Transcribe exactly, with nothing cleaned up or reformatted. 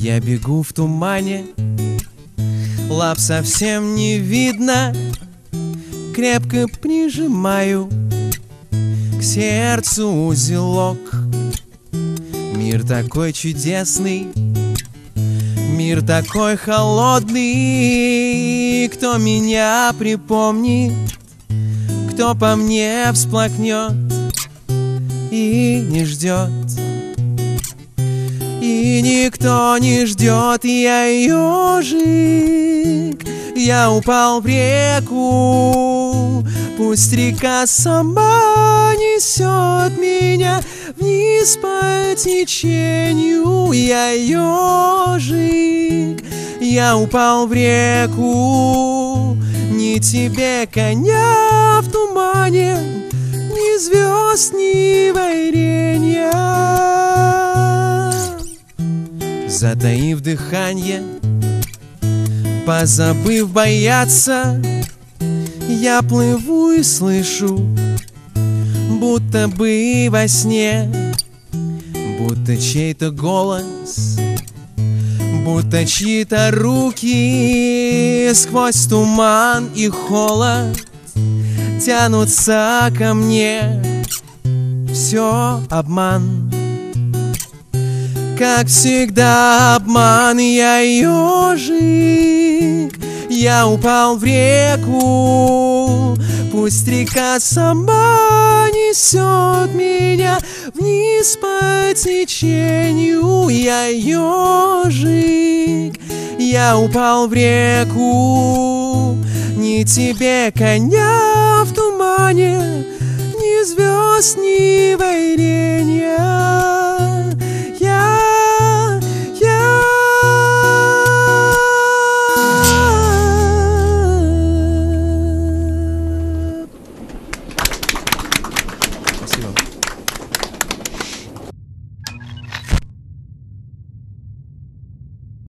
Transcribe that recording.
Я бегу в тумане, лап совсем не видно. Крепко прижимаю к сердцу узелок. Мир такой чудесный, мир такой холодный. Кто меня припомнит, кто по мне всплакнет и не ждет. И никто не ждет, я ежик, я упал в реку. Пусть река сама несет меня вниз по течению. Я ежик, я упал в реку. Ни тебе коня в тумане, ни звезд, ни варенья. Затаив дыханье, позабыв бояться, я плыву и слышу, будто бы во сне, будто чей-то голос, будто чьи-то руки сквозь туман и холод тянутся ко мне. Все обман, как всегда обман. Я ежик, я упал в реку. Пусть река сама несет меня вниз по течению. Я ежик, я упал в реку. Ни тебе коня в тумане, ни звезд, ни варенья. Я, я. Спасибо.